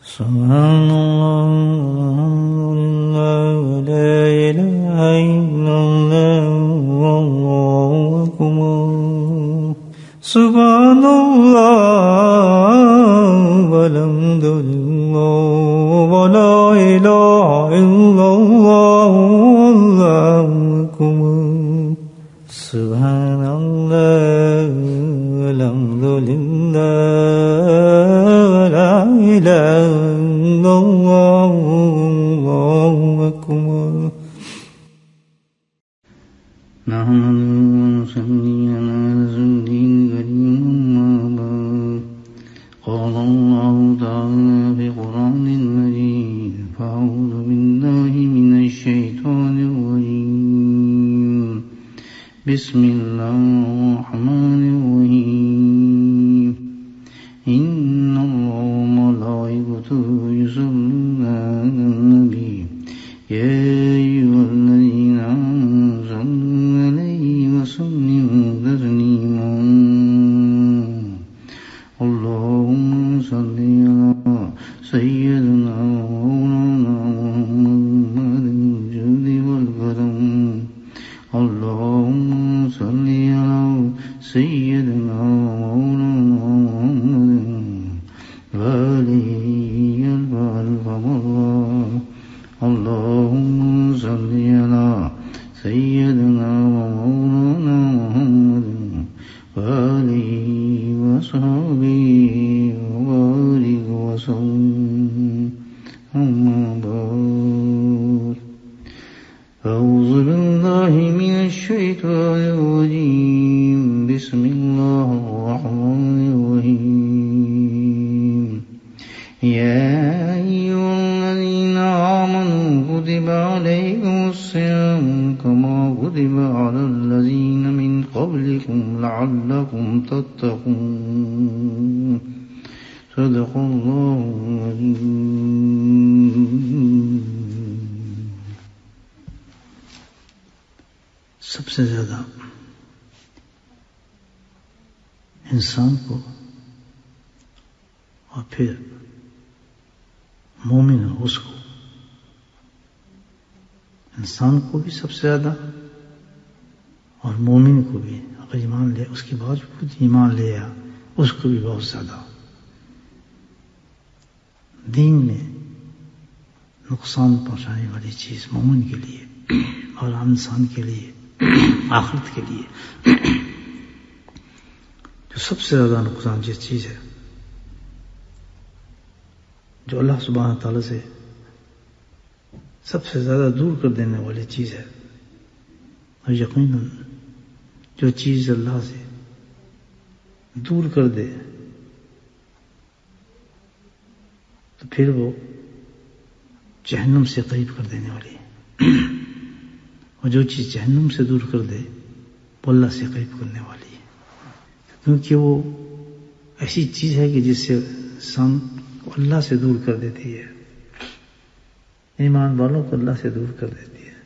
سبحان اللہ لا الہ الا اللہ واللہ اکبر سبحان اللہ والحمد للہ ولا الہ الا اللہ واللہ اکبر سبحان اللہ والحمد للہ ولا الہ بسم اللہ الرحمن الرحیم ان اللہ وملائکته یصلون علی النبی یا ایھا الذین آمنوا صلوا علیہ وسلموا تسلیما اللهم صل علی سیدنا مولانا محمد الجود والکرم اللهم صل على سيدنا مولانا محمد وآله القمر اللهم صل على سيدنا مولانا محمد وآله وصحبه وبارك وسلم أما بعد أعوذ بالله من الشيطان الرجيم بسم الله الرحمن الرحيم يا أيها الذين آمنوا كتب عليكم الصيام كما كتب على الذين من قبلكم لعلكم تتقون صدق الله العظيم. سب سے زیادہ انسان کو اور پھر مومن ہو اس کو، انسان کو بھی سب سے زیادہ اور مومن کو بھی اگر ایمان لے، اس کے باوجود ایمان لے آیا اس کو بھی بہت زیادہ. دین میں نقصان پہنچانے والی چیز مومن کے لیے اور عام انسان کے لیے، آخرت کے لیے جو سب سے زیادہ نقصان جس چیز ہے، جو اللہ سبحانہ تعالیٰ سے سب سے زیادہ دور کر دینے والی چیز ہے، اور یقیناً جو چیز اللہ سے دور کر دے تو پھر وہ جہنم سے قریب کر دینے والی ہے، اور جو چیز جہنم سے دور کر دے وہ اللہ سے قریب کرنے والی ہے، کیونکہ وہ ایسی چیز ہے کہ جس سے انسان کو اللہ سے دور کر دیتی ہے، ایمان والوں کو اللہ سے دور کر دیتی ہے،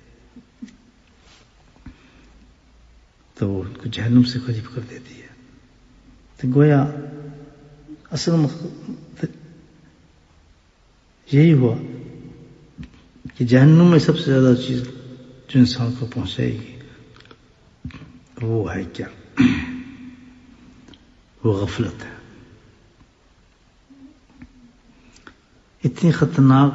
تو وہ ان کو جہنم سے قریب کر دیتی ہے. تو گویا اصل مقصد یہی ہوا کہ جہنم میں سب سے زیادہ چیز جو انسان کو پہنچائے گی وہ ہے کیا؟ وہ غفلت ہے. اتنی خطرناک،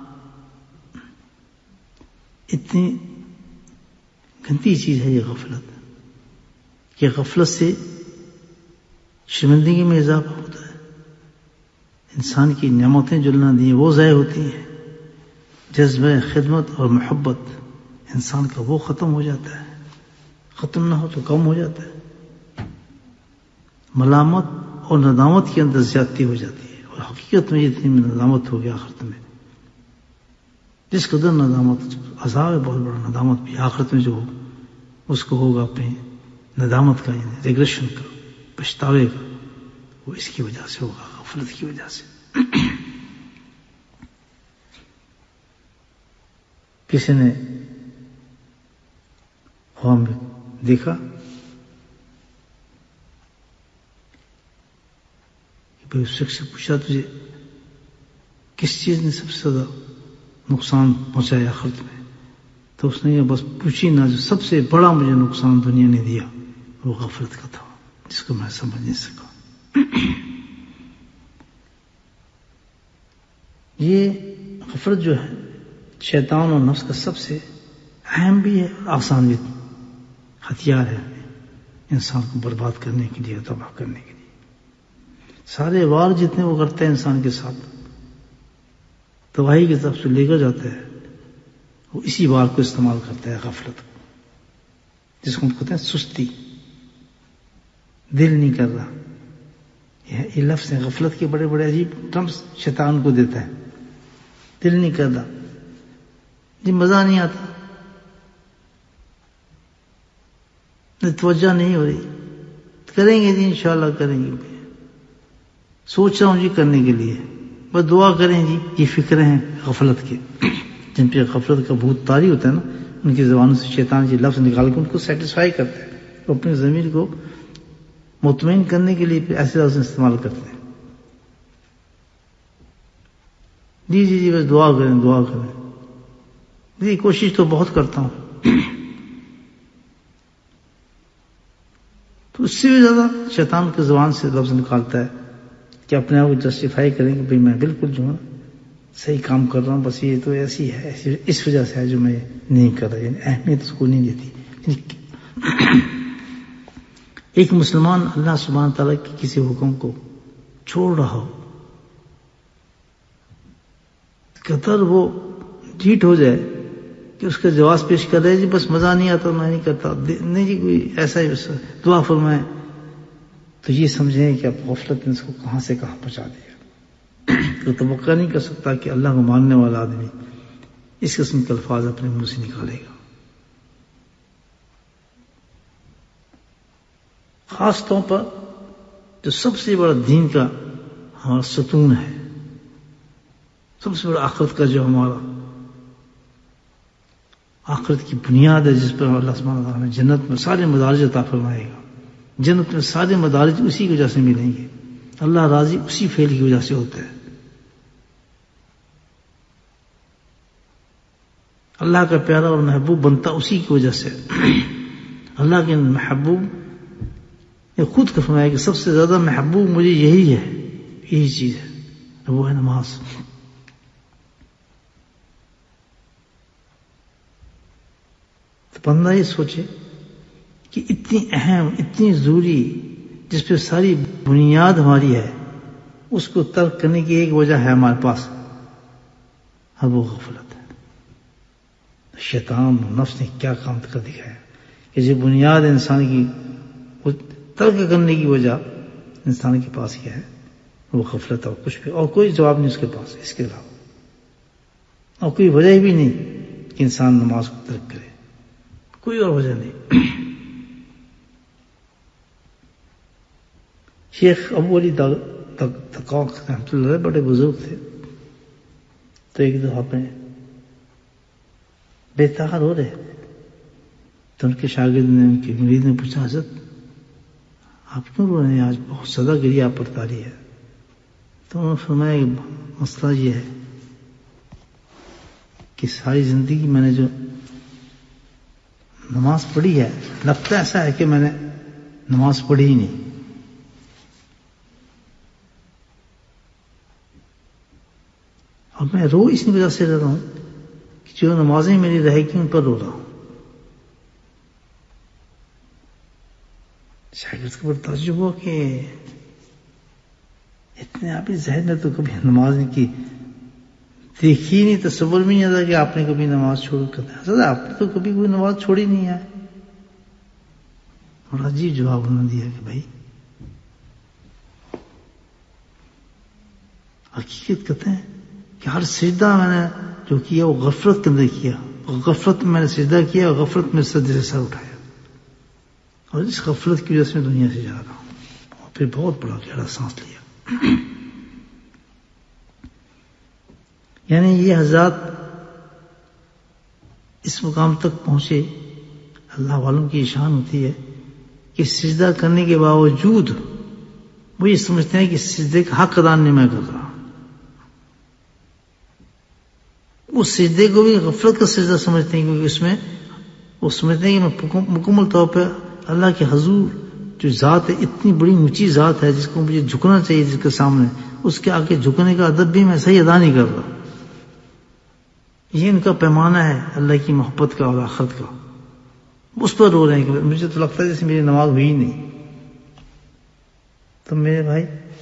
اتنی گندی چیز ہے یہ غفلت، کہ غفلت سے شرمندگی میں اضافہ ہوتا ہے، انسان کی نعمتیں جو اللہ نے دی وہ ضائع ہوتی ہیں، جذبہ خدمت اور محبت انسان کا وہ ختم ہو جاتا ہے، ختم نہ ہو تو کم ہو جاتا ہے، ملامت اور ندامت کے اندر زیادتی ہو جاتی ہے، اور حقیقت میں اتنی ندامت ہو گیا آخرت میں، جس قدر ندامت عذاب ہے بہت بڑا، ندامت بھی آخرت میں جو ہو اس کو ہوگا اپنے ندامت کا، یعنی ریگریشن کا، پچھتاوے کا، وہ اس کی وجہ سے ہوگا، غفلت کی وجہ سے. کسی نے عوام میں دیکھا کہ بھائی اس شخص سے پوچھا تجھے کس چیز نے سب سے زیادہ نقصان پہنچایا آخرت میں؟ تو اس نے یہ بس پوچھی نہ، جو سب سے بڑا مجھے نقصان دنیا نے دیا وہ غفلت کا تھا، جس کو میں سمجھ نہیں سکا۔ یہ غفلت جو ہے شیطان اور نفس کا سب سے اہم بھی ہے اور آسان بھی ہتھیار ہے انسان کو برباد کرنے کے لیے، تباہ کرنے کے لیے۔ سارے وار جتنے وہ کرتے ہیں انسان کے ساتھ تباہی کی طرف سے لے کر جاتا ہے، وہ اسی وار کو استعمال کرتا ہے، غفلت کو، جس کو ہم کہتے ہیں سستی، دل نہیں کر رہا۔ یہ لفظ ہے غفلت کے بڑے بڑے عجیب ٹرمز شیطان کو دیتا ہے، دل نہیں کر رہا جی، مزہ نہیں آتا، توجہ نہیں ہو رہی، کریں گے جی انشاءاللہ کریں گے، سوچ رہا ہوں جی کرنے کے لیے، بس دعا کریں جی۔ یہ فکریں ہیں غفلت کے، جن پہ غفلت کا بھوت طاری ہوتا ہے نا، ان کی زبانوں سے شیطان یہ لفظ نکال کے ان کو سیٹسفائی کرتا ہے، وہ اپنی ضمیر کو مطمئن کرنے کے لیے ایسے لفظ استعمال کرتے ہیں، جی جی جی بس دعا کریں دعا کریں، جی کوشش تو بہت کرتا ہوں۔ تو اس سے بھی زیادہ شیطان کی زبان سے لفظ نکالتا ہے کہ اپنے آپ کو جسٹیفائی کریں کہ بھئی میں بالکل جو ہے صحیح کام کر رہا ہوں، بس یہ تو ایسی ہے، اس وجہ سے ہے جو میں نہیں کر رہا، یعنی اہمیت اس کو نہیں دیتی۔ ایک مسلمان اللہ سبحانہ تعالیٰ کے کسی حکم کو چھوڑ رہا ہو، قطر وہ ڈھیٹ ہو جائے کہ اس کا جواز پیش کر رہے جی بس مزہ نہیں آتا میں نہیں کرتا، نہیں جی کوئی ایسا ہی بس دعا فرمائے، تو یہ سمجھیں کہ اب غفلت نے اس کو کہاں سے کہاں پہنچا دیا۔ تو توقع نہیں کر سکتا کہ اللہ کو ماننے والا آدمی اس قسم کے الفاظ اپنے منہ سے نکالے گا۔ خاص طور پر جو سب سے بڑا دین کا ہمارا ستون ہے، سب سے بڑا آخرت کا جو ہمارا آخرت کی بنیاد ہے، جس پر اللہ سبحانہ وتعالیٰ نے جنت میں سارے مدارج عطا فرمائے گا، جنت میں سارے مدارج اسی کی وجہ سے ملیں گے، اللہ راضی اسی فعل کی وجہ سے ہوتا ہے، اللہ کا پیارا اور محبوب بنتا اسی کی وجہ سے۔ اللہ کے محبوب نے خود کا فرمایا کہ سب سے زیادہ محبوب مجھے یہی ہے، یہی چیز ہے، وہ ہے نماز۔ تو بندہ یہ سوچے کہ اتنی اہم اتنی ضروری جس پہ ساری بنیاد ہماری ہے، اس کو ترک کرنے کی ایک وجہ ہے ہمارے پاس، اب وہ غفلت ہے۔ شیطان نفس نے کیا کام کر دکھایا کہ جو بنیاد انسان کی وہ ترک کرنے کی وجہ انسان کے پاس کیا ہے، وہ غفلت، اور کچھ بھی، اور کوئی جواب نہیں اس کے پاس اس کے علاوہ، اور کوئی وجہ بھی نہیں کہ انسان نماز کو ترک کرے، کوئی اور وجہ نہیں۔ شیخ ابو علی تقاق رحمۃ اللہ علیہ بڑے بزرگ تھے، تو ایک دفعہ میں بے طاقت ہو رہے تو ان کے شاگرد نے، ان کے مرید نے پوچھا، حضرت آپ کیوں رو رہے ہیں، آج بہت زیادہ گریہ آپ پر طاری ہے؟ تو انہوں نے فرمایا کہ مسئلہ یہ ہے کہ ساری زندگی میں نے جو نماز پڑھی ہے، لگتا ایسا ہے کہ میں نے نماز پڑھی ہی نہیں، اور میں رو اس وجہ سے رہ رہا ہوں کہ جو نمازیں میری رہ گی ان پر رو رہا ہوں۔ شاگرد کو بڑا تعجب ہوا کہ اتنے آپ ہی ذہن نے تو کبھی نماز نہیں کی، دیکھی نہیں، تصور بھی نہیں آتا کہ آپ نے کبھی نماز چھوڑ کر، حضرت آپ نے تو کبھی کوئی نماز چھوڑی نہیں ہے۔ اور عجیب جواب انہوں نے دیا کہ بھائی حقیقت کہتے ہیں کہ ہر سجدہ میں نے جو کیا وہ غفلت کے اندر کیا، اور غفلت میں نے سجدہ کیا، اور غفلت میں سجدے سے سر اٹھایا، اور اس غفلت کی وجہ سے میں دنیا سے جا رہا ہوں، اور پھر بہت بڑا گہرا سانس لیا۔ یعنی یہ حضرات اس مقام تک پہنچے، اللہ والوں کی شان ہوتی ہے کہ سجدہ کرنے کے باوجود وہ یہ سمجھتے ہیں کہ سجدے کا حق ادا نہیں میں کر رہا، اس سجدے کو بھی غفلت کا سجدہ سمجھتے ہیں، کیونکہ اس میں وہ سمجھتے ہیں کہ میں مکمل طور پہ اللہ کے حضور جو ذات ہے، اتنی بڑی اونچی ذات ہے جس کو مجھے جھکنا چاہیے، جس کے سامنے اس کے آگے جھکنے کا ادب بھی میں صحیح ادا نہیں کر رہا. یہ ان کا پیمانہ ہے اللہ کی محبت کا اور آخرت کا. اس پر رو رہے ہیں کہ مجھے تو لگتا ہے جیسے میری نماز ہوئی نہیں. تو میرے بھائی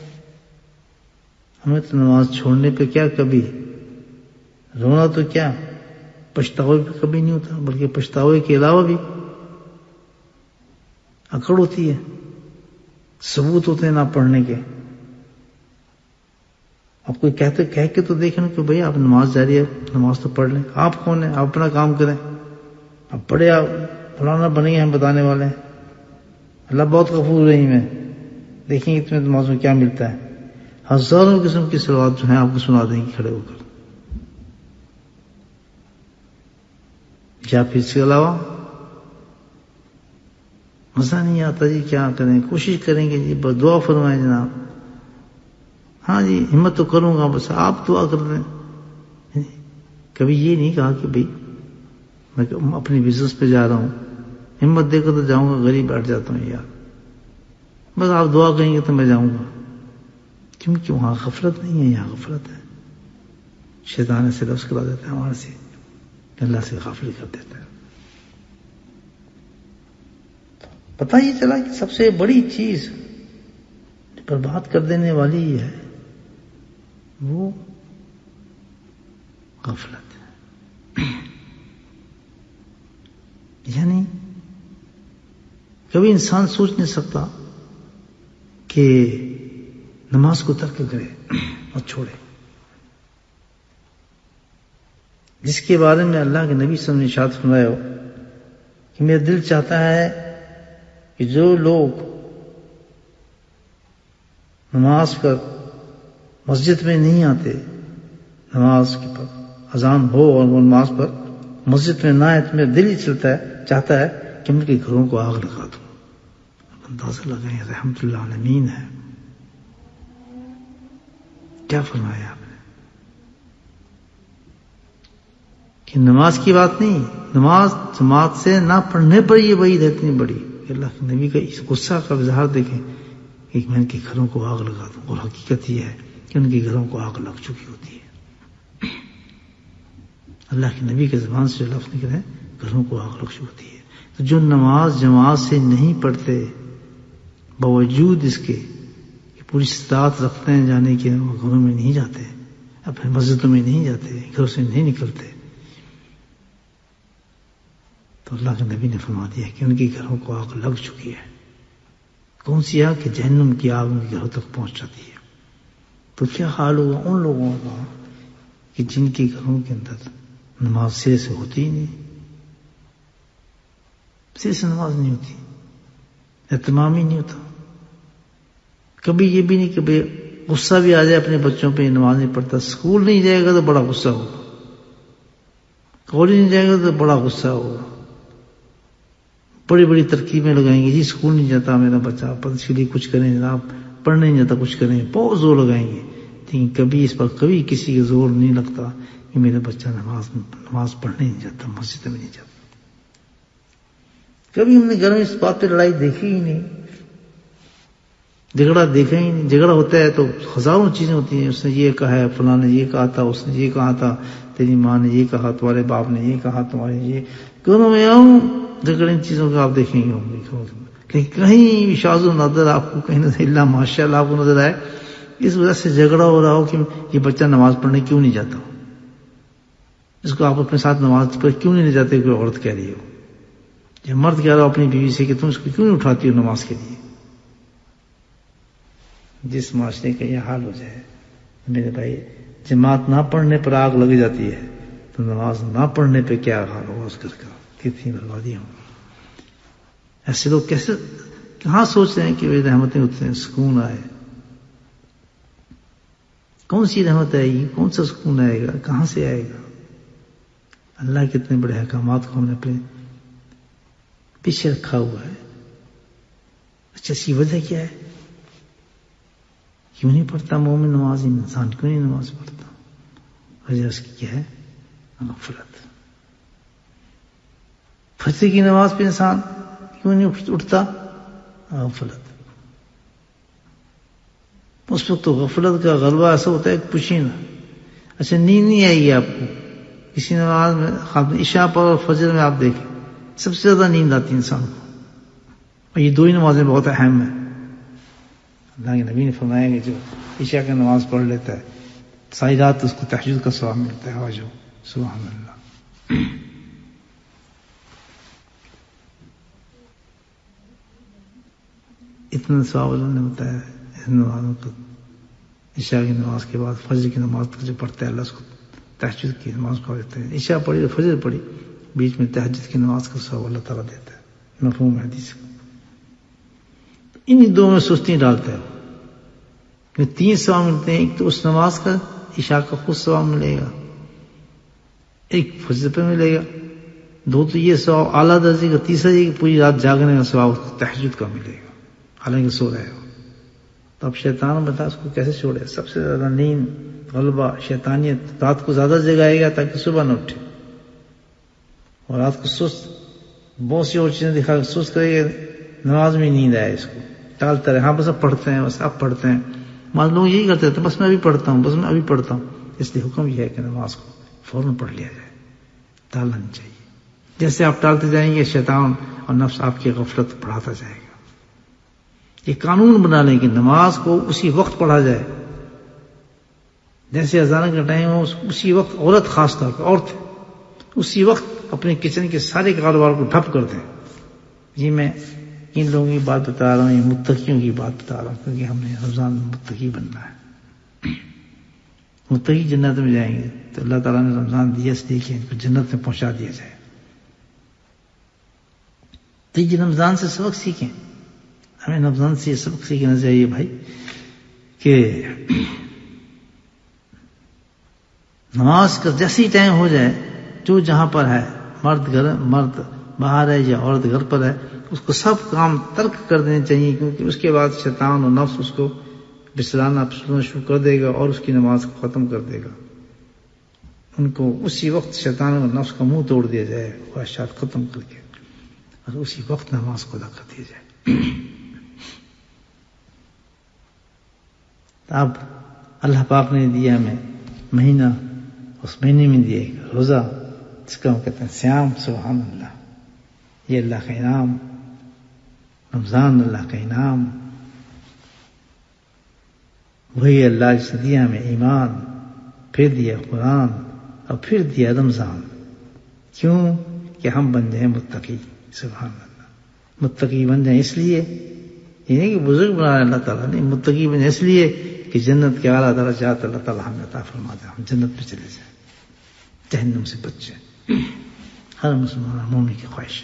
ہمیں تو نماز چھوڑنے پہ کیا کبھی رونا تو کیا پچھتاوے پہ کبھی نہیں ہوتا، بلکہ پچھتاوے کے علاوہ بھی اکڑ ہوتی ہے، ثبوت ہوتے ہیں نہ پڑھنے کے. آپ کوئی کہہ کے تو دیکھیں کہ بھئی آپ نماز جاری ہے، نماز تو پڑھ لیں. آپ کون ہیں؟ آپ اپنا کام کریں. آپ پڑھے، آپ فلانا بنے ہم بتانے والے ہیں. اللہ بہت غفور رحیم ہے. دیکھیں اتنے نماز میں کیا ملتا ہے. ہزاروں قسم کی صلوات جو ہیں آپ کو سنا دیں گے کھڑے ہو کر. یا پھر اس کے علاوہ مزہ نہیں آتا جی، کیا کریں؟ کوشش کریں گے جی، بس دعا فرمائیں جناب. ہاں جی ہمت تو کروں گا، بس آپ دعا کر دیں. کبھی یہ نہیں کہا کہ بھئی میں اپنی بزنس پہ جا رہا ہوں، ہمت دے کر تو جاؤں گا، غریب بیٹھ جاتا ہوں یار، بس آپ دعا کریں گے تو میں جاؤں گا. کیونکہ وہاں غفلت نہیں ہے، یہاں غفلت ہے. شیطان سے لفظ کرا دیتا ہے وہاں سے، اللہ سے غافل کر دیتا ہے. پتہ یہ چلا کہ سب سے بڑی چیز برباد کر دینے والی یہ ہے، وہ غفلت ہے. یعنی کبھی انسان سوچ نہیں سکتا کہ نماز کو ترک کرے اور چھوڑے، جس کے بارے میں اللہ کے نبی صلی اللہ علیہ وسلم نے ارشاد فرمایا ہو کہ میرا دل چاہتا ہے کہ جو لوگ نماز پر مسجد میں نہیں آتے، نماز کے پر اذان ہو اور وہ نماز پر مسجد میں نہ آئے، تو میرا دل ہی چاہتا ہے کہ ان کے گھروں کو آگ لگا دوں. اندازہ لگائیں رحمت اللہ عالمین ہے. کیا فرمایا آپ نے کہ نماز کی بات نہیں، نماز جماعت سے نہ پڑھنے پر یہ وعید ہے اتنی بڑی کہ اللہ کے نبی کا اس غصہ کا اظہار دیکھیں کہ میں ان کے گھروں کو آگ لگا دوں. اور حقیقت یہ ہے کہ ان کے گھروں کو آگ لگ چکی ہوتی ہے. اللہ کے نبی کے زبان سے جو لفظ نکلے گھروں کو آگ لگ چکی ہوتی ہے. تو جو نماز جماعت سے نہیں پڑھتے باوجود اس کے کہ پوری استطاعت رکھتے ہیں جانے کے، وہ گھروں میں نہیں جاتے، اپنے مسجدوں میں نہیں جاتے، گھروں سے نہیں نکلتے، تو اللہ کے نبی نے فرما دیا کہ ان کے گھروں کو آگ لگ چکی ہے. کون سی آگ؟ کہ جہنم کی آگ ان کے گھروں تک پہنچ جاتی ہے. تو کیا حال ہوگا ان لوگوں کا کہ جن کے گھروں کے اندر نماز سرے سے ہوتی ہی نہیں، سرے سے نماز نہیں ہوتی، اہتمام ہی نہیں ہوتا. کبھی یہ بھی نہیں کہ غصہ بھی آ جائے اپنے بچوں پہ، نماز نہیں پڑھتا، اسکول نہیں جائے گا تو بڑا غصہ ہوگا، کالج نہیں جائے گا تو بڑا غصہ ہوگا، بڑی بڑی ترکیبیں لگائیں گے، جی اسکول نہیں جاتا میرا بچہ، اس کے لیے کچھ کریں جناب، پڑھنے نہیں جاتا کچھ کریں، بہت زور لگائیں گے. لیکن کبھی اس پر کبھی کسی کا زور نہیں لگتا کہ میرا بچہ نماز پڑھنے نہیں جاتا، مسجد میں نہیں جاتا. کبھی ہم نے گھر میں اس بات پہ لڑائی دیکھی ہی نہیں، جھگڑا دیکھا ہی نہیں. جھگڑا ہوتا ہے تو ہزاروں چیزیں ہوتی ہیں، اس نے یہ کہا ہے، فلاں نے یہ کہا تھا، اس نے یہ کہا تھا، تیری ماں نے یہ کہا، تمہارے باپ نے یہ کہا، تمہارے یہ کیوں میں آؤں. جھگڑے ان چیزوں کو آپ دیکھیں گے، لیکن کہیں بھی شاذ و نادر آپ کو کہیں نہ اللہ ماشاء اللہ آپ کو نظر آئے اس وجہ سے جھگڑا ہو رہا ہو کہ یہ بچہ نماز پڑھنے کیوں نہیں جاتا، اس کو آپ اپنے ساتھ نماز پر کیوں نہیں لے جاتے. کوئی عورت کہہ رہی ہو یا مرد کہہ رہا ہو اپنی بیوی سے کہ تم اس کو کیوں نہیں اٹھاتی ہو نماز کے لیے. جس معاشرے کا یہ حال ہو جائے میرے بھائی، جماعت نہ پڑھنے پر آگ لگ جاتی ہے تو نماز نہ پڑھنے پہ کیا حال ہوگا اس گھر کا، کتنی بربادی ہوں. ایسے لوگ کیسے کہاں سوچ رہے ہیں کہ رحمتیں ہوتے ہیں، سکون آئے. کون سی رحمت آئے گی، کون سا سکون آئے گا، کہاں سے آئے گا. اللہ کے اتنے بڑے احکامات کو ہم نے اپنے پیچھے رکھا ہوا ہے. اچھا اس کی وجہ کیا ہے؟ کیوں نہیں پڑھتا مومن نماز، انسان کیوں نہیں نماز پڑھتا؟ وجہ اس کی کیا ہے غفلت. فجر کی نماز پہ انسان کیوں نہیں اٹھتا؟ غفلت. اس وقت تو غفلت کا غلبہ ایسا ہوتا ہے کہ پوچھیں نا. اچھا نیند نہیں آئی آپ کو کسی نماز میں، عشاء پر اور فجر میں آپ دیکھیں سب سے زیادہ نیند آتی ہے انسان کو، اور یہ دو ہی نمازیں بہت اہم ہیں. اللہ کے نبی نے فرمایا کہ جو عشاء کی نماز پڑھ لیتا ہے ساری رات اس کو تہجد کا ثواب ملتا ہے. واجو سبحان اللہ. اتنا ثواب اللہ نے بتایا ہے ان نمازوں کو. عشاء کی نماز کے بعد فجر کی نماز تک جو پڑھتا ہے اللہ اس کو تہجد کی نماز پڑھ دیتے ہیں. عشاء پڑھی اور فجر پڑھی، بیچ میں تہجد کی نماز کا ثواب اللہ تعالیٰ دیتا ہے. مفہوم حدیث کا. انہی دو میں سستی ڈالتا ہے. تین ثواب ملتے ہیں، ایک تو اس نماز کا عشاء کا خود ثواب ملے گا، ایک فجر پہ ملے گا، دو تو یہ ثواب اعلیٰ درجے کا، تیسرا یہ کہ پوری رات جاگنے کا ثواب اس کو تہجد کا ملے گا حالانکہ سو رہے ہو. تو اب شیطان بتا اس کو کیسے چھوڑے؟ سب سے زیادہ نیند، غلبہ، شیطانیت رات کو زیادہ جگائے گا تاکہ صبح نہ اٹھے، اور رات کو سست بہت سی اور چیزیں دکھا کر سست کرے گا، نماز میں نیند آئے اس کو ٹالتا رہے. ہاں بس اب پڑھتے ہیں، بس اب پڑھتے ہیں. بعض لوگ یہی کرتے تھے، بس میں ابھی پڑھتا ہوں، بس میں ابھی پڑھتا ہوں. اس لیے حکم یہ ہے کہ نماز کو فوراً پڑھ لیا جائے، ٹالنا نہیں چاہیے. جیسے آپ ٹالتے جائیں گے شیطان اور نفس آپ کی غفلت بڑھاتا جائے گا. یہ قانون بنا لیں کہ نماز کو اسی وقت پڑھا جائے، جیسے اذان کا ٹائم ہو اسی وقت. عورت خاص طور پر عورت اسی وقت اپنے کچن کے سارے کاروبار کو ٹھپ کر دیں. جی میں ان لوگوں کی بات بتا رہا ہوں، یہ متقیوں کی بات بتا رہا ہوں، کیونکہ ہم نے رمضان میں متقی بننا ہے. متقی جنت میں جائیں گے تو اللہ تعالیٰ نے رمضان دیا اس لیے کہ ان کو جنت میں پہنچا دیا جائے. تو یہ رمضان سے سبق سیکھیں. ہمیں رمضان سے یہ سبق سیکھنا چاہیے بھائی کہ نماز کا جیسے ہی ٹائم ہو جائے، جو جہاں پر ہے، مرد باہر ہے یا عورت گھر پر ہے، اس کو سب کام ترک کر دینے چاہیے، کیونکہ اس کے بعد شیطان اور نفس اس کو بسلانا شروع کر دے گا اور اس کی نماز کو ختم کر دے گا. ان کو اسی وقت شیطان اور نفس کا منہ توڑ دیا جائے، خواہشات ختم کر کے، اور اسی وقت نماز کو ادا کر دیا جائے. اب اللہ پاک نے دیا ہمیں مہینہ، اس مہینے میں دیا ایک روزہ جس کا ہم کہتے ہیں سیام. سبحان اللہ، یہ اللہ کا انعام. رمضان اللہ کا انعام. وہی اللہ جس نے دیا ہمیں ایمان، پھر دیا قرآن، اور پھر دیا رمضان. کیوں؟ کہ ہم بن جائیں متقی. سبحان اللہ. متقی بن جائیں اس لیے، یہ نہیں کہ بزرگ بنا اللہ تعالیٰ نے، متقی بن جائیں اس لیے کہ جنت کے اعلیٰ درجات اللہ تعالیٰ ہمیں عطا فرما دے، ہم جنت میں چلے جائیں، جہنم سے بچ جائیں. ہر مسلمان مومن کی خواہش.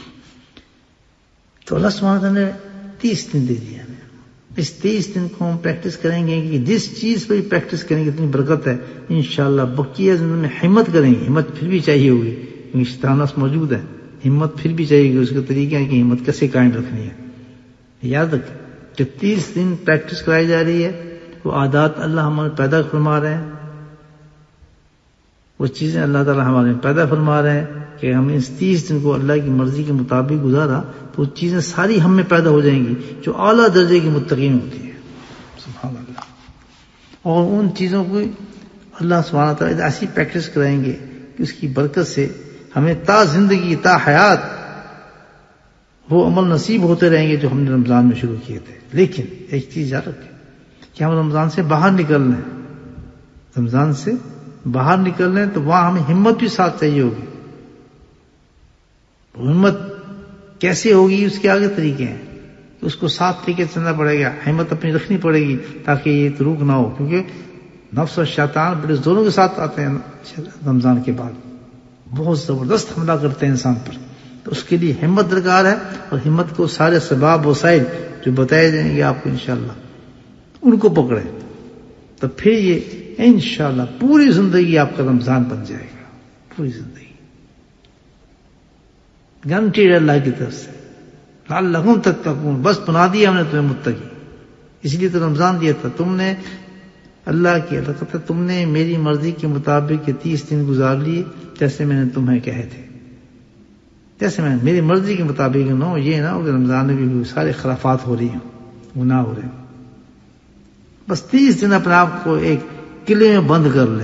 تو اللہ سبحانہ تعالیٰ نے 30 دن دے دیا ہمیں. اس 30 دن کو ہم پریکٹس کریں گے کہ جس چیز پہ بھی پریکٹس کریں گے اتنی برکت ہے انشاءاللہ. بقیہ زندگی میں ہمت کریں گے، ہمت پھر بھی چاہیے ہوگی کیونکہ شیطان موجود ہے. ہمت پھر بھی چاہیے گی، اس کا طریقہ ہے کہ ہمت کیسے قائم رکھنی ہے. یاد رکھیں کہ 30 دن پریکٹس کرائی جا رہی ہے. وہ عادات اللہ ہمارے پیدا فرما رہے ہیں، وہ چیزیں اللہ تعالیٰ ہمارے پیدا فرما رہے ہیں کہ ہم اس 30 دن کو اللہ کی مرضی کے مطابق گزارا تو وہ چیزیں ساری ہم میں پیدا ہو جائیں گی جو اعلیٰ درجے کی متقین ہوتی ہیں. سبحان اللہ. اور ان چیزوں کو اللہ سبحانہ تعالیٰ ایسی پریکٹس کرائیں گے کہ اس کی برکت سے ہمیں تا زندگی، تا حیات وہ عمل نصیب ہوتے رہیں گے جو ہم نے رمضان میں شروع کیے تھے. لیکن ایک چیز یاد رکھیں کہ ہم رمضان سے باہر نکل رہے ہیں. رمضان سے باہر نکل رہے ہیں تو وہاں ہمیں ہمت بھی ساتھ چاہیے ہوگی. ہمت کیسے ہوگی؟ اس کے آگے طریقے ہیں کہ اس کو ساتھ لے کے چلنا پڑے گا، ہمت اپنی رکھنی پڑے گی تاکہ یہ روک نہ ہو، کیونکہ نفس اور شیطان بڑے زوروں کے ساتھ آتے ہیں رمضان کے بعد، بہت زبردست حملہ کرتے ہیں انسان پر. تو اس کے لیے ہمت درکار ہے، اور ہمت کو سارے اسباب وسائل جو بتائے جائیں گے آپ کو انشاءاللہ ان کو پکڑے تو پھر یہ انشاءاللہ پوری زندگی آپ کا رمضان بن جائے گا. پوری زندگی گارنٹیڈ اللہ کی طرف سے. لعلکم تتقون، بس بنا دیا ہم نے تمہیں متقی. اس لیے تو رمضان دیا تھا. تم نے اللہ کی اللہ کہتا ہے تم نے میری مرضی کے مطابق یہ 30 دن گزار لیے جیسے میں نے تمہیں کہے تھے، جیسے میں میری مرضی کے مطابق نہ یہ نہ ہو کہ رمضان میں بھی سارے خرافات ہو رہی ہیں، گناہ ہو رہے ہیں. بس 30 دن اپنے آپ کو ایک قلعے میں بند کر لیں.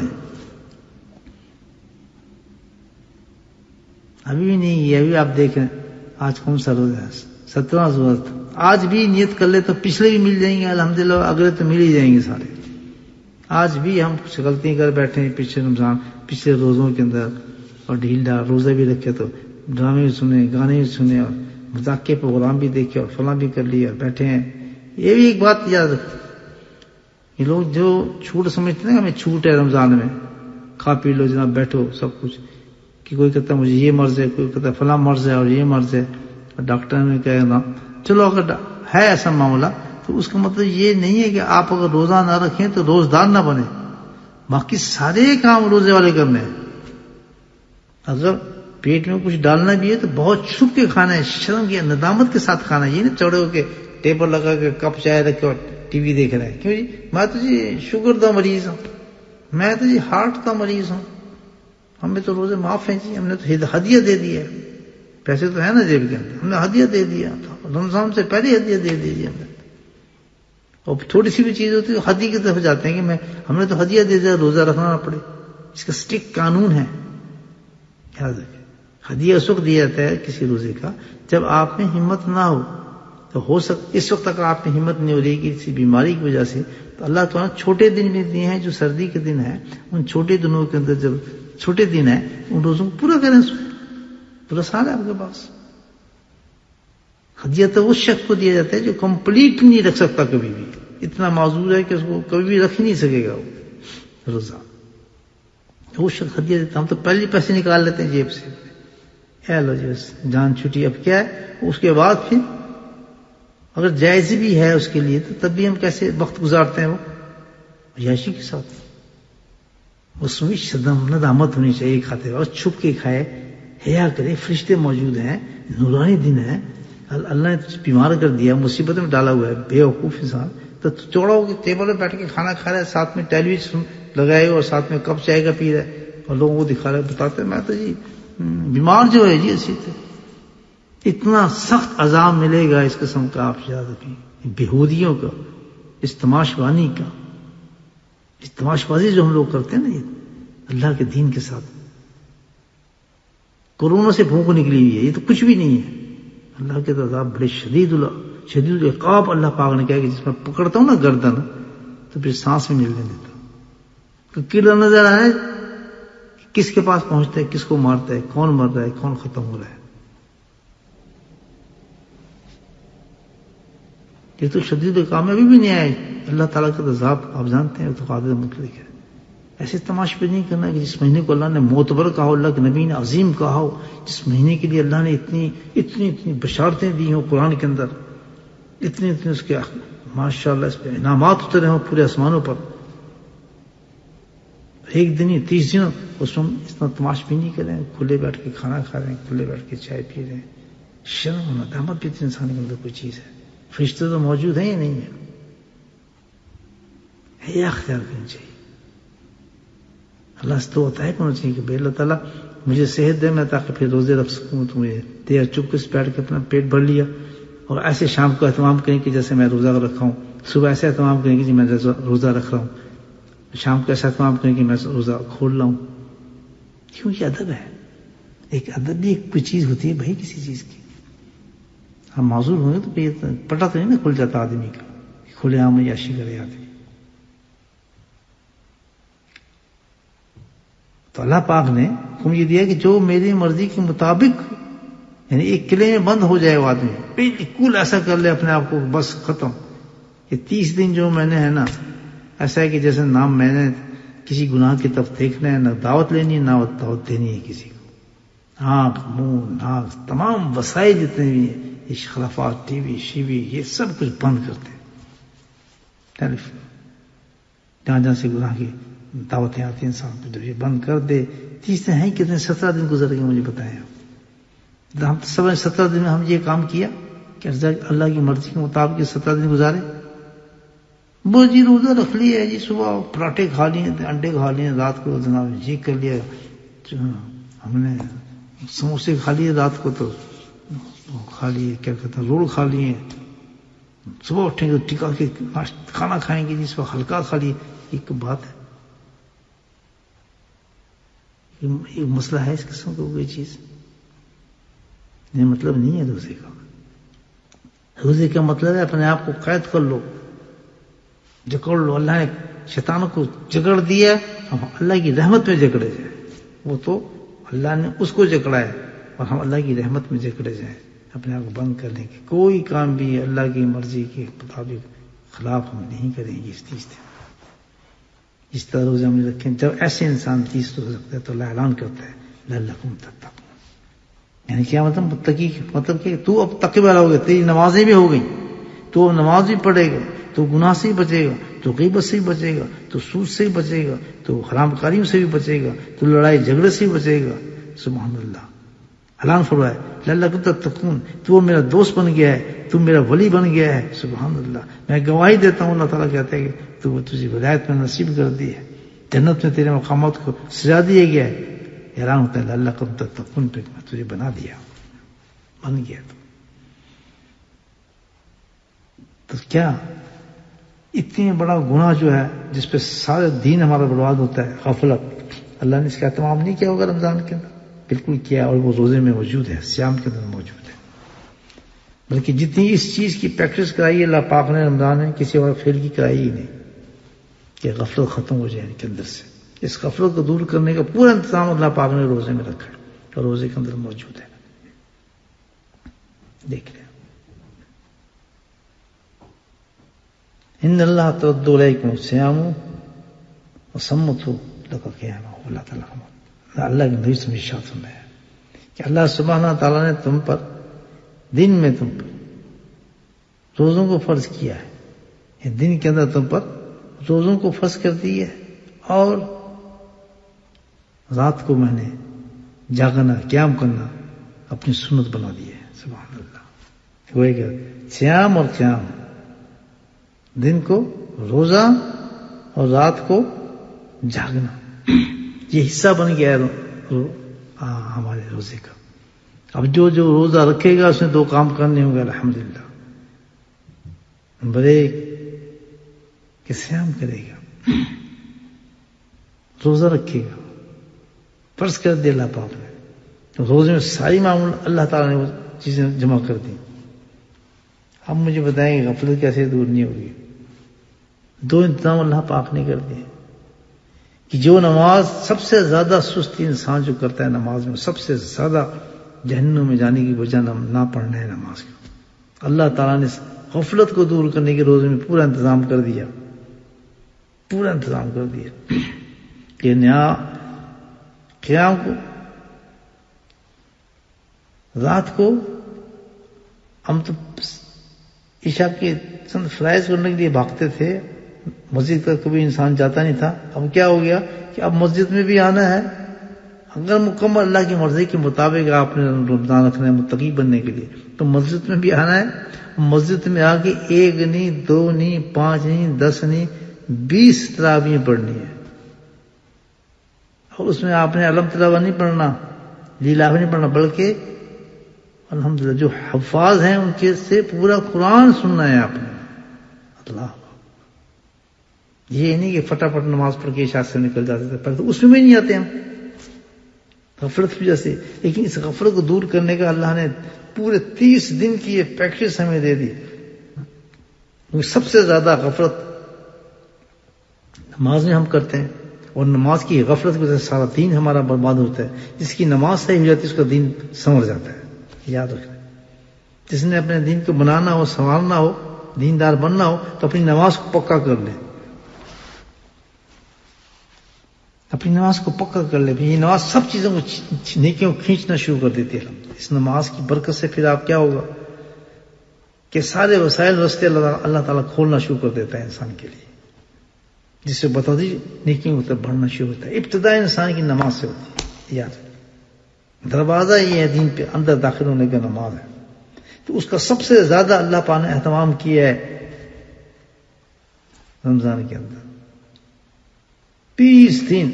ابھی بھی نہیں، یہ ابھی آپ دیکھیں آج کون سا روز ہے، 17واں روز. آج بھی نیت کر لے تو پچھلے بھی مل جائیں گے الحمدللہ، اگلے تو مل ہی جائیں گے سارے. آج بھی ہم کچھ غلطی کر بیٹھے ہیں پچھلے رمضان پچھلے روزوں کے اندر، اور ڈھیل ڈال روزے بھی رکھے تو ڈرامے بھی سنے، گانے بھی سنے، اور مذاق کے پروگرام بھی دیکھے اور فلاں بھی کر لیے اور بیٹھے ہیں. یہ بھی ایک بات یاد رکھیں، یہ لوگ جو چھوٹ سمجھتے ہیں ہمیں چھوٹ ہے رمضان میں، کھا پی لو جناب بیٹھو سب کچھ، کہ کوئی کہتا ہے مجھے یہ مرض ہے، کوئی کہتا ہے فلاں مرض ہے اور یہ مرض ہے، اور ڈاکٹر نے کہا چلو اگر ہے ایسا معاملہ تو اس کا مطلب یہ نہیں ہے کہ آپ اگر روزہ نہ رکھیں تو روزدار نہ بنے. باقی سارے کام روزے والے کرنے ہیں. اگر پیٹ میں کچھ ڈالنا بھی ہے تو بہت چھپ کے کھانا ہے، شرم کی ندامت کے ساتھ کھانا ہے. یہ نہیں چوڑے ہو کے ٹیبل لگا کے کپ چائے رکھے اور ٹی وی دیکھ رہے ہیں. کیوں جی؟ میں تو جی شوگر کا مریض ہوں، میں تو جی ہارٹ کا مریض ہوں، ہمیں تو روزے معاف ہیں جی، ہم نے تو ہدیہ دے دیا ہے. پیسے تو ہے نا جیب کے اندر، ہم نے ہدیہ دے دیا، رمضان سے پہلے ہدیہ دے دیجیے ہم نے. اور تھوڑی سی بھی چیز ہوتی ہے تو ہدیہ کی طرف جاتے ہیں کہ ہم نے تو ہدیہ دے دیا، روزہ رکھنا نہ پڑے. اس کا سٹرکٹ قانون ہے، یاد رکھیں. ہدیہ اس وقت دیا جاتا ہے کسی روزے کا جب آپ میں ہمت نہ ہو. تو ہو سکتا اس وقت تک آپ میں ہمت نہیں ہو رہی کہ کسی بیماری کی وجہ سے، تو اللہ تعالیٰ چھوٹے دن بھی دیے ہیں جو سردی کے دن ہیں، ان چھوٹے دنوں کے اندر جب چھوٹے دن ہیں ان روزوں کو پورا کریں. پورا سال ہے آپ کے پاس. ہدیہ تو اس شخص کو دیا جاتا ہے جو کمپلیٹ نہیں رکھ سکتا، کبھی بھی اتنا معذور ہے کہ اس کو کبھی بھی رکھ ہی نہیں سکے گا وہ روزہ. وہ شخص ہدیہ دیتا. ہم تو پہلے پیسے نکال لیتے ہیں جیب سے، اے لو جی بس جان چھٹی. اب کیا ہے اس کے بعد پھر اگر جائز بھی ہے اس کے لیے تو تب بھی ہم کیسے وقت گزارتے ہیں، وہ عیاشی کے ساتھ. اس میں شدم ندامت ہونی چاہیے کھاتے وقت، چھپ کے کھائے، حیا کرے. فرشتے موجود ہیں، نورانی دن ہے، اللہ نے تجھے بیمار کر دیا، مصیبت میں ڈالا ہوا ہے، بے وقوف انسان. تو چوڑا ہو کے ٹیبل پہ بیٹھ کے کھانا کھا رہا ہے، ساتھ میں ٹیلی ویژن لگائے اور ساتھ میں کپ چائے کا پی رہا ہے، اور لوگوں کو دکھا رہا ہے، بتاتے ہیں میں تو جی بیمار جو ہے جی اسی سے. اتنا سخت عذاب ملے گا اس قسم کا، آپ یاد رکھیں. بےہودیوں کا، اس تماشوانی کا، اس تماشبازی جو ہم لوگ کرتے ہیں نا یہ اللہ کے دین کے ساتھ. کورونا سے بھوک نکلی ہوئی ہے، یہ تو کچھ بھی نہیں ہے. اللہ کے عذاب بڑے شدید العقاب اللہ پاک نے کہا کہ جس میں پکڑتا ہوں نا گردن تو پھر سانس میں ملنے دیتا. کیڑا نظر آئے کس کے پاس پہنچتا ہے، کس کو مارتا ہے، کون مر رہا ہے، کون ختم ہو رہا ہے. یہ تو شدید العقاب ابھی بھی نہیں آئے. اللہ تعالیٰ کا عذاب آپ جانتے ہیں تو قادر مطلق ہے. ایسے تماش پہ نہیں کرنا کہ جس مہینے کو اللہ نے معتبر کہا ہو، اللہ کے نبی نے عظیم کہا ہو، جس مہینے کے لیے اللہ نے اتنی بشارتیں دی ہوں قرآن کے اندر، اتنے اس کے ماشاءاللہ اس پہ انعامات اترے ہوں پورے آسمانوں پر. ایک دن ہی 30 دن اس میں اتنا تماش بھی نہیں کریں، کھلے بیٹھ کے کھانا کھا رہے ہیں، کھلے بیٹھ کے چائے پی رہے ہیں. شرم و ندامت بھی انسان کے اندر کوئی چیز ہے. فرشتے تو موجود ہیں یا نہیں ہے؟ حیا اختیار کرنی چاہیے. اللہ سے تو ہوتا ہے ہونا چاہیے کہ بھائی اللہ تعالیٰ مجھے صحت دے میں تاکہ پھر روزے رکھ سکوں. تو مجھے دیر چپ کے بیٹھ کے اپنا پیٹ بھر لیا، اور ایسے شام کو اہتمام کریں کہ جیسے میں روزہ رکھا ہوں، صبح ایسے اہتمام کریں کہ جی میں روزہ رکھ رہا ہوں، شام کو ایسا اہتمام کریں کہ میں روزہ کھول رہا ہوں. کیوں یہ ادب ہے. ایک ادب بھی ایک کوئی چیز ہوتی ہے بھائی کسی چیز کی. ہم معذور ہوں گے تو پھر پٹا تو نہیں نا کھل جاتا آدمی کا، کھلے عام عیاشی کرے آدمی. تو اللہ پاک نے حکم یہ دیا کہ جو میری مرضی کے مطابق، یعنی ایک قلعے میں بند ہو جائے وہ آدمی، بالکل ایسا کر لے اپنے آپ کو بس ختم. یہ 30 دن جو میں نے ہے نا، ایسا ہے کہ جیسے نام میں نے کسی گناہ کی طرف دیکھنا ہے، نہ دعوت لینی ہے، نہ دعوت دینی ہے کسی کو. آنکھ، منہ، ناک، تمام وسائل جتنے بھی ہیں، یہ خرافات، ٹی وی شیوی، یہ سب کچھ بند کرتے ہیں. ٹیلیفون جہاں جہاں سے گناہ کی دعوتیں آتی ہیں انسان پہ یہ بند کر دے. 30 دن ہیں کتنے؟ 17 دن گزر گئے مجھے بتائیں آپ. ہم 17 دن میں ہم یہ کام کیا کہ اللہ کی مرضی کے مطابق 17 دن گزارے. وہ جی روزہ رکھ لیا ہے جی، صبح پراٹھے کھا لیے، انڈے کھا لیے، رات کو جناب یہ کر لیا، ہم نے سموسے کھا لیے، رات کو تو کھا لیے، کیا کہتے ہیں، رول کھا لیے، صبح اٹھیں گے ٹکا کے کھانا کھائیں گے جی، صبح ہلکا کھا لیے. ایک بات ہے، یہ مسئلہ ہے اس قسم کا کوئی چیز؟ یہ مطلب نہیں ہے روزے کا. روزے کا مطلب ہے اپنے آپ کو قید کر لو، جکڑ لو. اللہ نے شیطان کو جکڑ دیا، ہم اللہ کی رحمت میں جکڑے جائیں. وہ تو اللہ نے اس کو جکڑا ہے اور ہم اللہ کی رحمت میں جکڑے جائیں. اپنے آپ کو بند کر لیں کہ کوئی کام بھی اللہ کی مرضی کے مطابق خلاف ہم نہیں کریں گے. اس طرح روزے ہم نے رکھیں. جب ایسے انسان 30 روزے رکھتا ہے تو اللہ اعلان کرتا ہے لعلکم تتقون. یعنی کیا مطلب؟ متقی مطلب کہ تو اب تقوی والا ہو گیا، تیری نمازیں بھی ہو گئیں، تو اب نماز بھی پڑھے گا، تو گناہ سے بھی بچے گا، تو غیبت سے بھی بچے گا، تو سود سے بھی بچے گا، تو حرام کاریوں سے بھی بچے گا، تو لڑائی جھگڑے سے بھی بچے گا. سبحان اللہ. اعلان فرمایا لعلکم تتقون. تو میرا دوست بن گیا ہے، تو میرا ولی بن گیا ہے. سبحان اللہ. میں گواہی دیتا ہوں، اللہ تعالیٰ کہتا ہے کہ تو وہ تجھے ولایت میں نصیب کر دی ہے، جنت میں تیرے مقامات کو سجا دیا گیا ہے. اعلان ہوتا ہے لعلکم تتقون، پہ میں تجھے بنا دیا، بن گیا. تو کیا اتنی بڑا گناہ جو ہے جس پہ سارے دین ہمارا برباد ہوتا ہے، غفلت، اللہ نے اس کا اہتمام نہیں کیا ہوگا رمضان کے اندر؟ بالکل کیا، اور وہ روزے میں موجود ہے، صیام کے اندر موجود ہے. بلکہ جتنی اس چیز کی پریکٹس کرائی ہے اللہ پاک نے رمضان میں، کسی اور فیل کی کرائی ہی نہیں کہ غفلت ختم ہو جائے ان کے اندر سے. اس غفلت کو دور کرنے کا پورا انتظام اللہ پاک نے روزے میں رکھا ہے اور روزے کے اندر موجود ہے. دیکھ لیں. ان اللہ ترد علیکم الصیام وصمت لک قیام. اللہ تعالیٰ، اللہ کے نبی سے ارشاد فرمایا کہ اللہ سبحانہ تعالیٰ نے تم پر دن میں تم پر روزوں کو فرض کیا ہے، دن کے اندر تم پر روزوں کو فرض کر دی ہے، اور رات کو میں نے جاگنا، قیام کرنا اپنی سنت بنا دی ہے. سبحان اللہ. وہی کہ صیام اور قیام، دن کو روزہ اور رات کو جاگنا، یہ حصہ بن گیا ہے ہمارے روزے کا. اب جو روزہ رکھے گا اس نے 2 کام کرنے ہوں گے الحمدللہ. نمبر 1 کہ صیام کرے گا، روزہ رکھے گا، فرض کر دیا اللہ پاک نے، تو روزے میں ساری معمول اللہ تعالیٰ نے وہ چیزیں جمع کر دی. اب مجھے بتائیں کہ غفلت کیسے دور نہیں ہوگی؟ 2 انتظام اللہ پاک نے کر دیے کہ جو نماز سب سے زیادہ سستی انسان جو کرتا ہے، نماز میں سب سے زیادہ جہنم میں جانے کی وجہ نہ پڑھنا ہے نماز کا. اللہ تعالیٰ نے غفلت کو دور کرنے کے روزے میں پورا انتظام کر دیا، پورا انتظام کر دیا کہ نیا قیام کو، رات کو ہم تو عشاء کے چند فرائض کرنے کے لیے بھاگتے تھے، مسجد کا کبھی انسان جاتا نہیں تھا. اب کیا ہو گیا کہ اب مسجد میں بھی آنا ہے. اگر مکمل اللہ کی مرضی کے مطابق آپ نے رمضان رکھنا ہے متقی بننے کے لیے، تو مسجد میں بھی آنا ہے. مسجد میں آ کے 1 نہیں، 2 نہیں، 5 نہیں، 10 نہیں، 20 تراویح پڑھنی ہے. اور اس میں آپ نے علم تلاوت نہیں پڑھنا، لیلا نہیں پڑھنا، بلکہ الحمدللہ جو حفاظ ہیں ان کے سے پورا قرآن سننا ہے آپ نے. اللہ، یہ نہیں کہ فٹافٹ نماز پڑھ کے عشاء سے نکل جاتے تھے، پہلے تو اس میں نہیں آتے ہم، غفلت کی وجہ سے. لیکن اس غفلت کو دور کرنے کا اللہ نے پورے 30 دن کی یہ پریکٹس ہمیں دے دی. سب سے زیادہ غفلت نماز میں ہم کرتے ہیں، اور نماز کی غفلت کی وجہ سے سارا دین ہمارا برباد ہوتا ہے. جس کی نماز صحیح ہو جاتی ہے اس کا دین سنور جاتا ہے. یاد رکھنا، جس نے اپنے دین کو بنانا ہو، سنوارنا ہو، دیندار بننا ہو، تو اپنی نماز کو پکا کر لے، اپنی نماز کو پکا کر لے. یہ نماز سب چیزوں کو نیکیوں کو کھینچنا شروع کر دیتی ہے. اس نماز کی برکت سے پھر آپ کیا ہوگا کہ سارے وسائل رستے اللہ تعالیٰ کھولنا شروع کر دیتا ہے انسان کے لیے، جس سے بتا دی نیکیوں کی طرف بڑھنا شروع ہوتا ہے. ابتدا انسان کی نماز سے ہوتی ہے. یاد دروازہ یہ ہے دین پہ اندر داخل ہونے کا، نماز ہے. تو اس کا سب سے زیادہ اللہ پاک نے اہتمام کیا ہے رمضان کے اندر 20 دن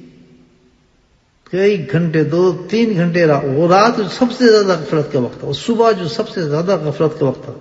کئی گھنٹے 2-3 گھنٹے وہ رات جو سب سے زیادہ غفلت کا وقت تھا، اور صبح جو سب سے زیادہ غفلت کا وقت تھا،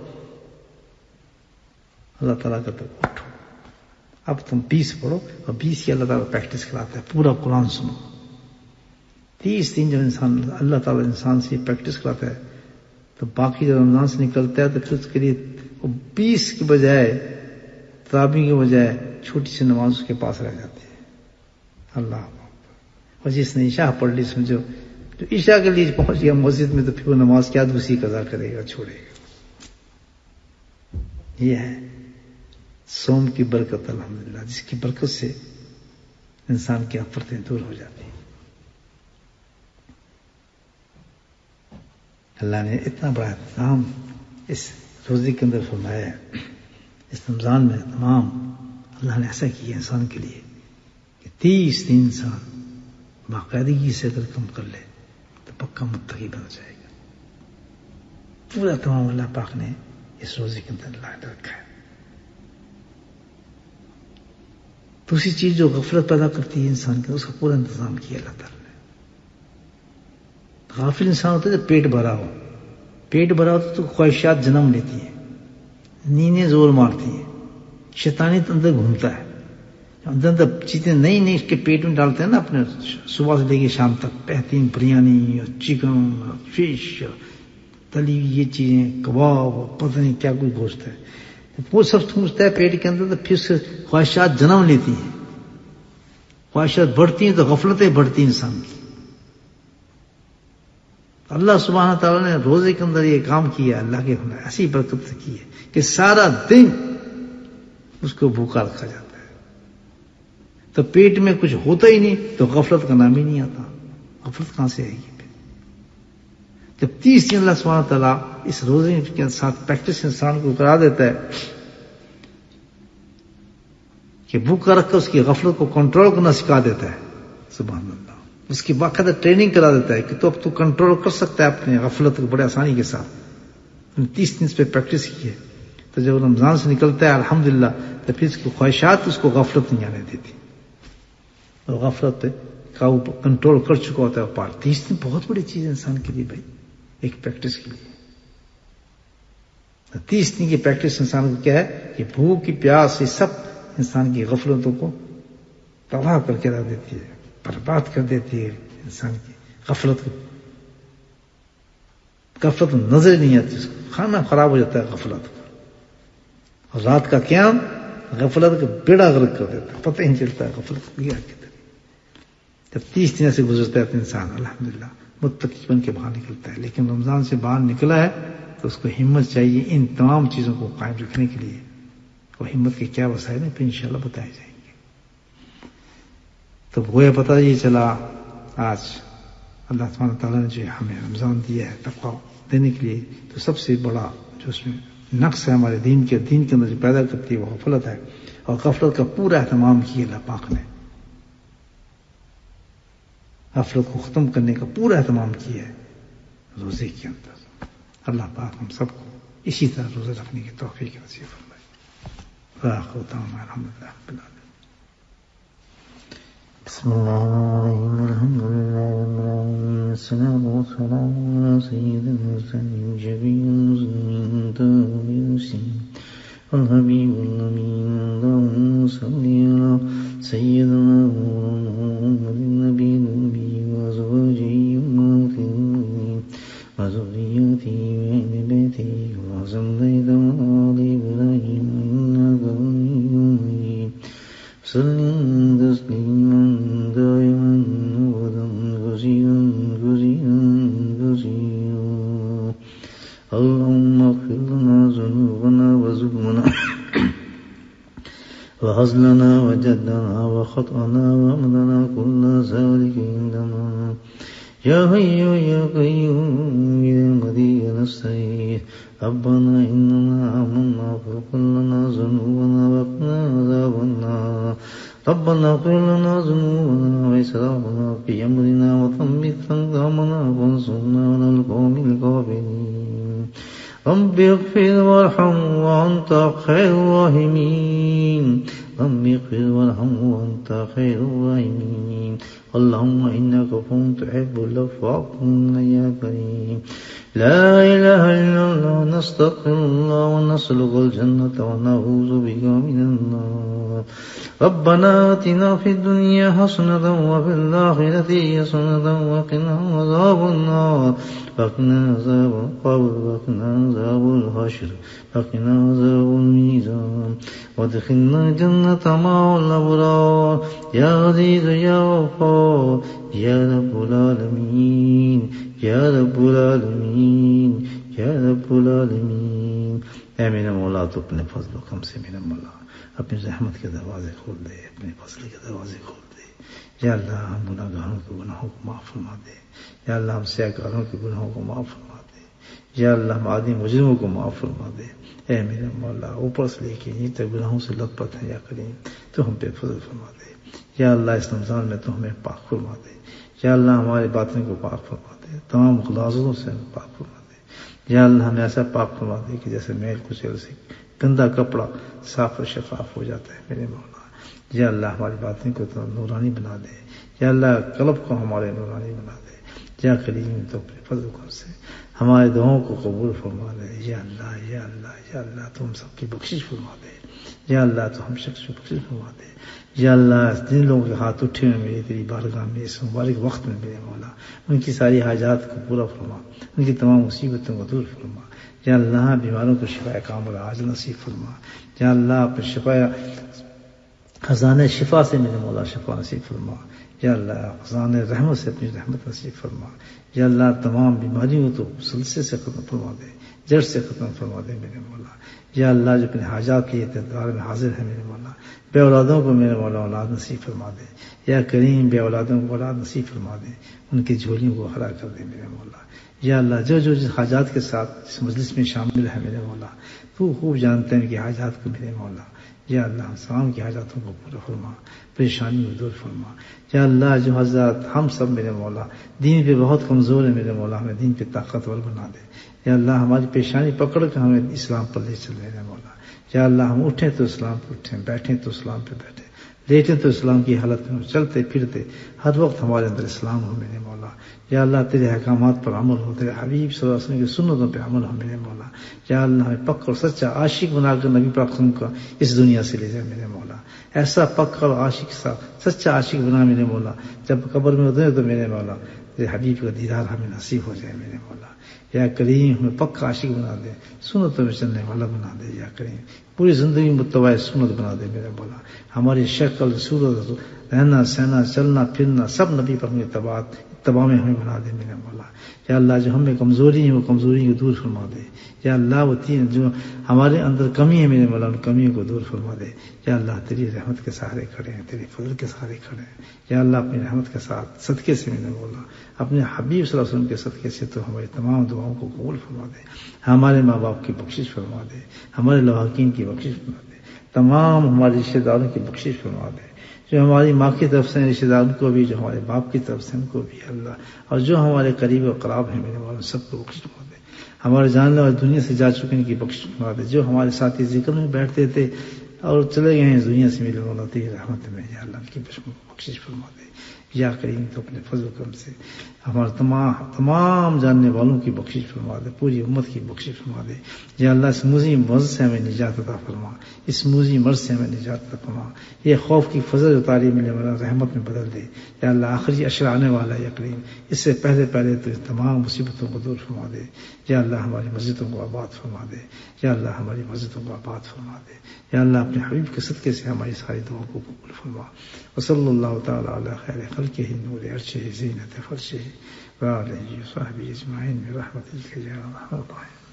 اللہ تعالیٰ کا تو اٹھو اب تم 20 پڑھو، اور 20 کی اللہ تعالیٰ پریکٹس کراتا ہے، پورا قرآن سنو۔ 30 دن جب انسان اللہ تعالیٰ انسان سے پریکٹس کراتا ہے تو باقی جب رمضان سے نکلتا ہے تو پھر اس کے لیے 20 کی بجائے تراویح کے بجائے چھوٹی سی نماز اس کے پاس رہ جاتی ہے۔ اللہ، اور جس نے عشاء پڑھ لی سمجھو جو عشاء کے لیے پہنچ گیا مسجد میں تو پھر وہ نماز کیا دوسری قضا کرے گا، چھوڑے گا۔ یہ ہے صوم کی برکت الحمدللہ، جس کی برکت سے انسان کی آفرتیں دور ہو جاتی ہیں۔ اللہ نے اتنا بڑا اہتمام اس روزے کے اندر فرمایا ہے، اس رمضان میں تمام اللہ نے ایسا کیا انسان کے لیے کہ 30 دن انسان باقاعدگی سے اگر کم کر لے تو پکا متقی بن جائے گا۔ پورا تمام اللہ پاک نے اس روزے کے اندر لا رکھا ہے۔ دوسری چیز جو غفلت پیدا کرتی ہے انسان کے، اس کا پورا انتظام کیا اللہ تعالیٰ نے۔ غافل انسان ہوتا ہے جب پیٹ بھرا ہو، پیٹ بھرا ہوتا تو خواہشات جنم لیتی ہیں، نیندیں زور مارتی ہیں، شیطانی اندر گھومتا ہے، اندر چیزیں نئی نئی اس کے پیٹ میں ڈالتے ہیں نا اپنے، صبح سے لے کے شام تک بہترین بریانی اور چکن اور فش اور تلی ہوئی یہ چیزیں، کباب اور پتہ نہیں کیا کوئی گوشت ہے، وہ سب سوچتا ہے پیٹ کے اندر، تو پھر سے خواہشات جنم لیتی ہیں، خواہشات بڑھتی ہیں تو غفلتیں بڑھتی ہیں انسان کی۔ اللہ سبحانہ تعالیٰ نے روزے کے اندر یہ کام کیا، اللہ کے ایسی برکت سے کی ہے کہ سارا دن اس کو بھوکا رکھا جاتا ہے، تو پیٹ میں کچھ ہوتا ہی نہیں تو غفلت کا نام ہی نہیں آتا۔ غفلت کہاں سے آئے گی؟ جب 30 دن اللہ سبحانہ تعالیٰ اس روزے کے ساتھ پریکٹس انسان کو کرا دیتا ہے کہ بھوکا رکھ کر اس کی غفلت کو کنٹرول کرنا سکھا دیتا ہے، سبحان اللہ، اس کی باقاعدہ ٹریننگ کرا دیتا ہے کہ تو اب تو کنٹرول کر سکتا ہے اپنے غفلت کو بڑے آسانی کے ساتھ۔ 30 دن اس پہ پریکٹس کی ہے تو جب رمضان سے نکلتا ہے الحمدللہ تو پھر اس کی خواہشات اس کو غفلت نہیں آنے دیتی، اور غفلت پہ قابو کنٹرول کر چکا ہوتا ہے پار۔ 30 دن بہت بڑی چیز ہے انسان کے لیے بھائی، ایک پریکٹس کے لیے۔ 30 دن کی پریکٹس انسان کو کیا ہے کہ بھوک کی پیاس یہ سب انسان کی غفلتوں کو تباہ کر کے رکھ دیتی ہے، برباد کر دیتی ہے انسان کی غفلت کو۔ غفلت نظر نہیں آتی اس کو، کھانا خراب ہو جاتا ہے غفلت کو، اور رات کا قیام غفلت کا بیڑا غرق کر دیتا ہے، پتہ ہی نہیں چلتا ہے غفلت گیا کدھر۔ جب 30 دن سے گزرتا ہے تو انسان الحمدللہ متقی بن کے باہر نکلتا ہے۔ لیکن رمضان سے باہر نکلا ہے تو اس کو ہمت چاہیے ان تمام چیزوں کو قائم رکھنے کے لیے، اور ہمت کے کیا وسائل ہیں پھر انشاءاللہ بتائے جائیں گے۔ تو گویا پتہ یہ چلا آج اللہ سبحانہ تعالیٰ نے جو ہمیں رمضان دیا ہے تقویٰ دینے کے لیے، تو سب سے بڑا جو اس میں نقص ہے ہمارے دین کے اندر جو پیدا کرتی ہے وہ غفلت ہے، اور غفلت کا پورا اہتمام کیا اللہ پاک نے، غفلت کو ختم کرنے کا پورا اہتمام کیا ہے روزے کے اندر۔ اللہ پاک ہم سب کو اسی طرح روزہ رکھنے کی توفیق نصیب فرمائے۔ آخر دعوانا الحمدللہ رب العالمین۔ بسم اللہ الرحمن الرحیم، الحمد للہ رب العالمین، والصلاة والسلام علی سید المرسلین، شفیع المذنبین، تائب المسکین، الحبیب الامین، اللہم صلی علی سیدنا محمد النبی النبی وازواجہ امہات المؤمنین وذریتہ واہل بیتہ وصلیت وآل ابراہیم انک حمید مجید، صلی تسلیما دائما ابدا کثیرا کثیرا کثیرا۔ اللہم اغفر لنا ذنوبنا وظلمنا وهزلنا وجدنا وخطأنا وعمدنا كل ذلك عندنا، يا حي يا قيوم برحمتك نستغيث، ربنا إننا آمنا فاغفر لنا ذنوبنا وقنا عذاب النار، ربنا اغفر لنا ذنوبنا وإسرافنا في أمرنا وثبت أقدامنا وانصرنا على القوم الكافرين، رب اغفر وارحم وأنت خير الراحمين، رب اغفر وارحم وأنت خير الراحمين اللهم إنك عفو تحب العفو فاعف عنا يا كريم لا إله إلا الله نستغفر الله ونسألك الجنة ونعوذ بك من النار ربنا آتنا في الدنيا حسنة وفي الآخرة حسنة وقنا عذاب النار وقنا عذاب القبر وقنا عذاب الحشر وقنا عذاب الميزان وادخلنا جنة مع الأبرار يا عزيز يا غفار يا رب العالمين یا رب العالمین یا رب العالمین اے میرے مولا تو اپنے فضل و کرم سے میرے مولا اپنی رحمت کے دروازے کھول دے اپنے فضل کے دروازے کھول دے یا اللہ ہم گناہگاروں کے گناہوں کو معاف فرما دے یا اللہ ہم سیاہکاروں کے گناہوں کو معاف فرما دے یا اللہ ہم عادی مجرموں کو معاف فرما دے اے میرے مولا اوپر سے لے کے نیچے تک گناہوں سے لت پت ہیں یا کریم تو ہم پہ فضل فرما دے یا اللہ اس رمضان میں تو ہمیں پاک فرما دے یا اللہ ہمارے باطن کو پاک فرما دے تمام غلاظتوں سے ہمیں پاک فرما دے یا اللہ ہمیں ایسا پاک فرما دے کہ جیسے میل کچیل سے گندا کپڑا صاف و شفاف ہو جاتا ہے میرے مولا یا اللہ ہماری باطن کو تو نورانی بنا دے یا اللہ قلب کو ہمارے نورانی بنا دے یا کریم تو اپنے فضل کرم سے ہمارے دعاؤں کو قبول فرما دے یا اللہ یا اللہ یا اللہ تو ہم سب کی بخشش فرما دے یا اللہ تو ہم شخص کی بخشش فرما دے یا اللہ جن لوگوں کے ہاتھ اٹھے ہوئے میری تیری بارگاہ میں اس مبارک وقت میں میرے مولا ان کی ساری حاجات کو پورا فرما ان کی تمام مصیبتوں کو دور فرما یا اللہ بیماروں کو شفا کامل عاجل نصیب فرما یا اللہ اپنے شفا خزانے شفا سے میرے مولا شفا نصیب فرما یا اللہ خزانے رحمت سے اپنی رحمت نصیب فرما یا اللہ تمام بیماریوں تو سلسلے سے ختم فرما دے جڑ سے ختم فرما دے میرے مولا یا اللہ جو اپنے حاجات کے اعتبار میں حاضر ہے میرے مولا بے اولادوں کو میرے مولا اولاد نصیب فرما دے یا کریم بے اولادوں کو اولاد نصیب فرما دے ان کی جھولیوں کو ہرا کر دے میرے مولا یا اللہ جو جو جس حاجات کے ساتھ اس مجلس میں شامل ہے میرے مولا تو خوب جانتے ہیں ان کی حاجات کو میرے مولا یا اللہ تمام کی حاجاتوں کو پورا فرما پریشانی کو دور فرما یا اللہ جو حضرات ہم سب میرے مولا دین پہ بہت کمزور ہے میرے مولا ہمیں دین پہ طاقتور بنا دے یا اللہ ہماری پیشانی پکڑ کر ہمیں اسلام پر لے چل میرے مولا یا اللہ ہم اٹھیں تو اسلام پہ اٹھیں بیٹھیں تو اسلام پہ بیٹھیں لیٹیں تو اسلام کی حالت میں چلتے پھرتے ہر وقت ہمارے اندر اسلام ہو میرے مولا یا اللہ تیرے احکامات پر عمل ہو تیرے حبیب صلی اللہ علیہ وسلم کی سنتوں پہ عمل ہو میرے مولا یا اللہ ہمیں پکا اور سچا عاشق بنا کر نبی پاک کا اس دنیا سے لے جائے میرے مولا ایسا پکا اور عاشق سا سچا عاشق بنا میرے مولا جب قبر میں اترے تو میرے مولا تیرے حبیب کا دیدار ہمیں نصیب ہو جائے میرے مولا یا کریم ہمیں پکا عاشق بنا دے سنتوں میں چلنے والا بنا دے یا کریم پوری زندگی متبع سنت بنا دے میرے مولا ہماری شکل صورت رہنا سہنا چلنا پھرنا سب نبی پر اتباع میں ہمیں بنا دے میرے مولا یا اللہ جو ہمیں کمزوری ہے وہ کمزوری کو دور فرما دے یا اللہ وہ تین جو ہمارے اندر کمی ہے میرے مولا ان کمیوں کو دور فرما دے یا اللہ تیری رحمت کے سہارے کھڑے ہیں تیری فضل کے سہارے کھڑے ہیں یا اللہ اپنی رحمت کے ساتھ صدقے سے میرے مولا اپنے حبیب صلی اللہ علیہ وسلم کے صدقے سے تو ہماری تمام دعاؤں کو قبول فرما دے ہمارے ماں باپ کی بخشش فرما دے ہمارے لواحقین کی بخشش فرما دے تمام ہمارے رشتے داروں کی بخشش فرما دے جو ہماری ماں کی طرف سے رشتے داروں کو بھی جو ہمارے باپ کی طرف سے ان کو بھی اللہ اور جو ہمارے قریب و قراب ہیں میرے مولا سب کو بخشش فرما دے ہمارے جاننے والے دنیا سے جا چکے ان کی بخشش فرما دے جو ہمارے ساتھی ذکر میں بیٹھتے تھے اور چلے گئے ہیں اس دنیا سے میرے مولا تیری رحمت میں یا اللہ ان کی بخشش فرما دے یا کریم تو اپنے فضل و کرم سے ہمارے تمام جاننے والوں کی بخشش فرما دے پوری امت کی بخشش فرما دے یا اللہ اس موذی مرض سے ہمیں نجات عطا فرما اس موذی مرض سے ہمیں نجات عطا فرما یہ خوف کی فضل اتاری ملے والا رحمت میں بدل دے یا اللہ آخری اشر آنے والا یا کریم اس سے پہلے تو تمام مصیبتوں کو دور فرما دے یا اللہ ہماری مسجدوں کو آباد فرما دے یا اللہ ہماری مسجدوں کو آباد فرما دے یا اللہ اپنے حبیب کے صدقے سے ہماری ساری دعاؤں کو قبول فرما وصلی اللہ تعالی علی خیر خلقہ نور عرشہ زینت فرشہ وآلہ وصحبہ اجمعین برحمتک یا ارحم الراحمین.